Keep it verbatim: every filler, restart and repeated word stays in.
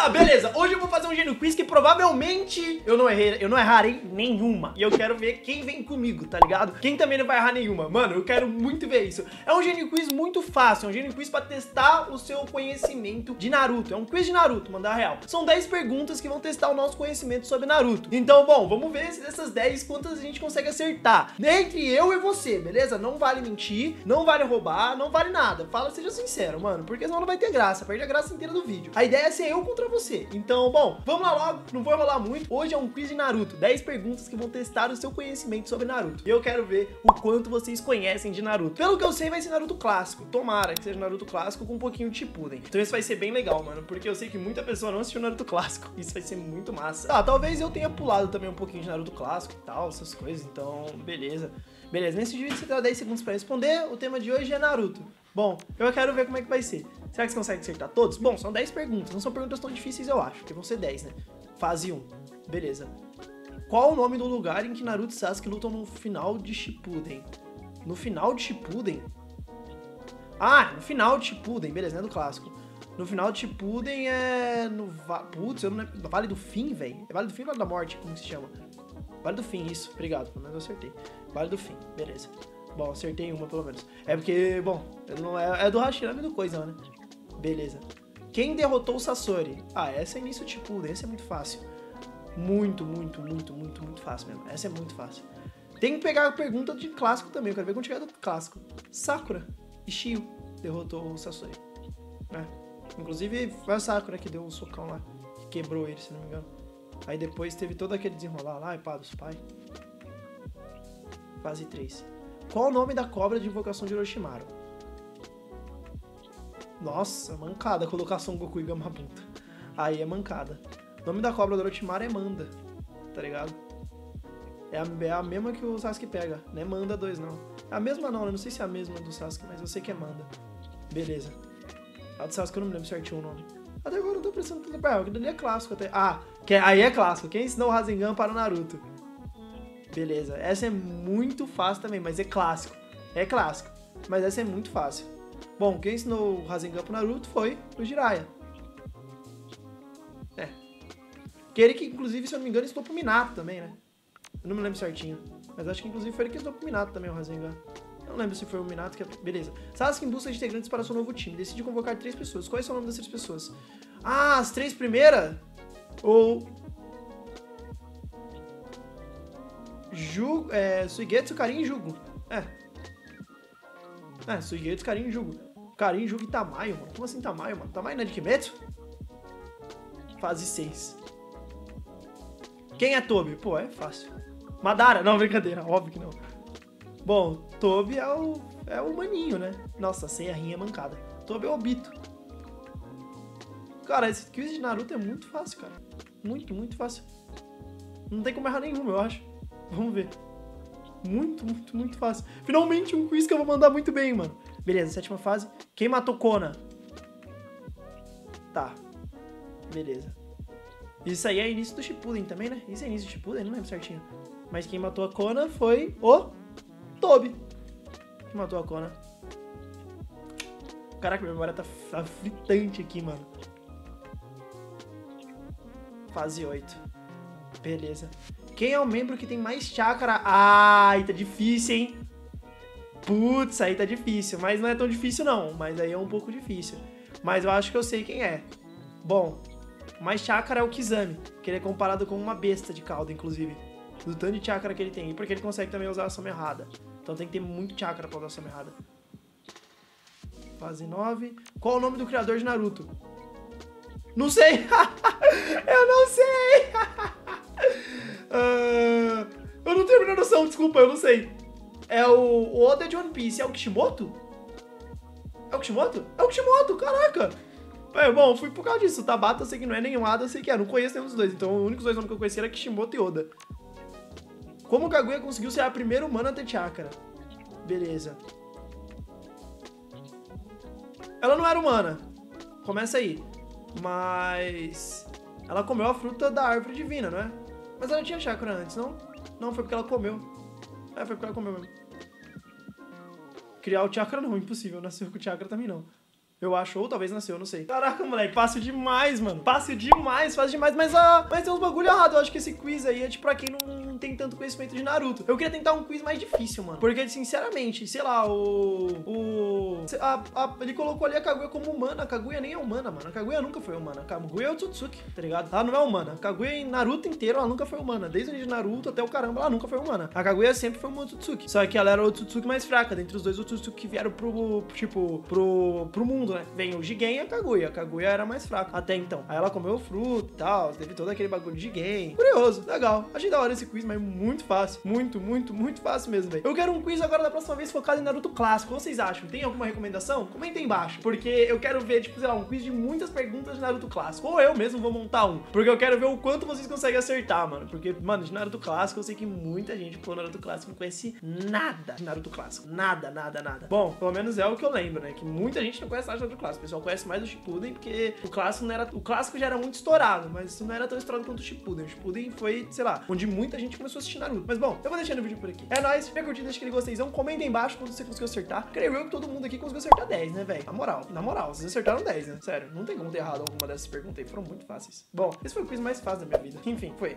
Tá, beleza. Hoje eu vou fazer um Gênio Quiz que provavelmente eu não errei, eu não errarei nenhuma. E eu quero ver quem vem comigo, tá ligado? Quem também não vai errar nenhuma. Mano, eu quero muito ver isso. É um Gênio Quiz muito fácil, é um Gênio Quiz pra testar o seu conhecimento de Naruto. É um quiz de Naruto, mandar real. São dez perguntas que vão testar o nosso conhecimento sobre Naruto. Então, bom, vamos ver se dessas dez quantas a gente consegue acertar. Entre eu e você, beleza? Não vale mentir, não vale roubar, não vale nada. Fala, seja sincero, mano, porque senão não vai ter graça, perde a graça inteira do vídeo. A ideia é ser eu contra você. Então, bom, vamos lá logo, não vou enrolar muito. Hoje é um quiz de Naruto, dez perguntas que vão testar o seu conhecimento sobre Naruto. E eu quero ver o quanto vocês conhecem de Naruto. Pelo que eu sei, vai ser Naruto clássico. Tomara que seja Naruto clássico com um pouquinho de Shippuden. Então isso vai ser bem legal, mano, porque eu sei que muita pessoa não assistiu Naruto clássico. Isso vai ser muito massa. Ah, talvez eu tenha pulado também um pouquinho de Naruto clássico e tal, essas coisas. Então, beleza. Beleza, nesse vídeo você terá dez segundos pra responder. O tema de hoje é Naruto. Bom, eu quero ver como é que vai ser. Será que você consegue acertar todos? Bom, são dez perguntas. Não são perguntas tão difíceis, eu acho, porque vão ser dez, né? Fase um. Beleza. Qual o nome do lugar em que Naruto e Sasuke lutam no final de Shippuden? No final de Shippuden? Ah, no final de Shippuden. Beleza, não é do clássico. No final de Shippuden é... no va... Putz, eu não lembro. Vale do Fim, velho? É Vale do Fim ou Vale da Morte? Como se chama? Vale do Fim, isso. Obrigado, pelo menos eu acertei. Vale do Fim, beleza. Bom, acertei uma pelo menos. É porque, bom, não é, é do Hashirama do coisa, né? Beleza. Quem derrotou o Sasori? Ah, essa é início de Shippuden, essa é muito fácil. Muito, muito, muito, muito, muito fácil mesmo. Essa é muito fácil. Tem que pegar a pergunta de clássico também, eu quero ver quando chegar do clássico. Sakura e Shio derrotou o Sasori. É. Inclusive, foi a Sakura que deu um socão lá, que quebrou ele, se não me engano. Aí depois teve todo aquele desenrolar lá, e pá, dos pais. Fase três. Qual o nome da cobra de invocação de Orochimaru? Nossa, mancada a colocação Goku e Gamabunta. Aí é mancada. O nome da cobra do Orochimaru é Manda, tá ligado? É a, é a mesma que o Sasuke pega, não é Manda dois não. É a mesma não, eu não sei se é a mesma do Sasuke, mas eu sei que é Manda. Beleza. A do Sasuke eu não me lembro certinho o nome. Até agora eu não tô prestando tanto pra ela, que dali é clássico até. Ah, que é, aí é clássico. Quem ensinou o Rasengan para o Naruto? Beleza, essa é muito fácil também, mas é clássico. É clássico, mas essa é muito fácil. Bom, quem ensinou o Rasengan pro Naruto foi o Jiraiya. É. Que ele que, inclusive, se eu não me engano, ensinou pro Minato também, né? Eu não me lembro certinho. Mas acho que, inclusive, foi ele que ensinou pro Minato também o Rasengan. Eu não lembro se foi o Minato que... Beleza. Sasuke em busca de integrantes para seu novo time. Decide convocar três pessoas. Quais são o nome das três pessoas? Ah, as três primeiras? Ou... Jugo, é, Suigetsu, Karin e Jugo. É. É, Suigetsu, Karin e Jugo. Karin, Jugo e Tamayo, mano. Como assim Tamayo, mano? Tamayo não é de Kimetsu? Fase seis. Quem é Tobi? Pô, é fácil. Madara? Não, brincadeira. Óbvio que não. Bom, Tobi é o, é o maninho, né? Nossa, sem a rinha mancada. Tobi é o Obito. Cara, esse quiz de Naruto é muito fácil, cara. Muito, muito fácil. Não tem como errar nenhuma, eu acho. Vamos ver. Muito, muito, muito fácil. Finalmente um quiz que eu vou mandar muito bem, mano. Beleza, sétima fase. Quem matou Kona? Tá. Beleza. Isso aí é início do Shippuden também, né? Isso é início do Shippuden? Não lembro certinho. Mas quem matou a Kona foi o Tobi. Quem matou a Kona? Caraca, minha memória tá, tá fritante aqui, mano. Fase oito. Beleza. Quem é o membro que tem mais chakra? Ai, tá difícil, hein? Putz, aí tá difícil. Mas não é tão difícil, não. Mas aí é um pouco difícil. Mas eu acho que eu sei quem é. Bom, o mais chakra é o Kizami, que ele é comparado com uma besta de cauda, inclusive. Do tanto de chakra que ele tem. E porque ele consegue também usar a ação errada. Então tem que ter muito chakra pra usar a ação errada. Fase nove. Qual o nome do criador de Naruto? Não sei! Eu não sei! uh, eu não tenho a menor noção, desculpa, eu não sei. É o, o Oda de One Piece, é o Kishimoto? É o Kishimoto? É o Kishimoto, caraca! É, bom, fui por causa disso. O Tabata eu sei que não é, nenhum Ada eu sei que é. Não conheço nenhum dos dois, então os únicos dois nomes que eu conhecia era Kishimoto e Oda. Como Kaguya conseguiu ser a primeira humana a ter chakra? Beleza. Ela não era humana. Começa aí. Mas... ela comeu a fruta da árvore divina, não é? Mas ela tinha chakra antes, não? Não, foi porque ela comeu. É, foi porque ela comeu mesmo. Criar o chakra não, impossível. Nasceu com chakra também não. Eu acho, ou talvez nasceu, eu não sei. Caraca, moleque, fácil demais, mano. Fácil demais, fácil demais. Mas, ah, mas tem uns bagulho errado. Eu acho que esse quiz aí é tipo pra quem não, não tem tanto conhecimento de Naruto. Eu queria tentar um quiz mais difícil, mano. Porque, sinceramente, sei lá, o... o a, a, ele colocou ali a Kaguya como humana. A Kaguya nem é humana, mano. A Kaguya nunca foi humana. A Kaguya é o Tsutsuki, tá ligado? Ela não é humana. A Kaguya em Naruto inteiro, ela nunca foi humana. Desde o início de Naruto até o caramba, ela nunca foi humana. A Kaguya sempre foi uma Otsutsuki. Só que ela era o Otsutsuki mais fraca. Dentre os dois Otsutsuki que vieram pro, tipo, pro, pro mundo, né? Vem o Jigen e a Kaguya. A Kaguya era mais fraca até então. Aí ela comeu o fruto e tal. Teve todo aquele bagulho de Jigen. Curioso, legal. Achei da hora esse quiz, mas muito fácil. Muito, muito, muito fácil mesmo, velho. Eu quero um quiz agora da próxima vez focado em Naruto clássico. O que vocês acham? Tem alguma recomendação? Comenta aí embaixo. Porque eu quero ver, tipo, sei lá, um quiz de muitas perguntas de Naruto clássico. Ou eu mesmo vou montar um. Porque eu quero ver o quanto vocês conseguem acertar, mano. Porque, mano, de Naruto clássico, eu sei que muita gente pulou Naruto clássico não conhece nada de Naruto clássico. Nada, nada, nada. Bom, pelo menos é o que eu lembro, né? Que muita gente não conhece nada de Naruto clássico. O pessoal conhece mais o Shippuden, porque o clássico não era... O clássico já era muito estourado, mas não era tão estourado quanto o Shippuden. O Shippuden foi, sei lá, onde muita gente começou a assistir Naruto. Mas bom, eu vou deixando o vídeo por aqui. É nóis, fica curtindo, deixa aquele gostei. Comenta aí embaixo quando você conseguiu acertar. Creio eu que todo mundo aqui conseguiu acertar dez, né, velho? Na moral, na moral, vocês acertaram dez, né? Sério, não tem como ter errado alguma dessas perguntas aí. Foram muito fáceis. Bom, esse foi o quiz mais fácil da minha vida. Enfim, foi.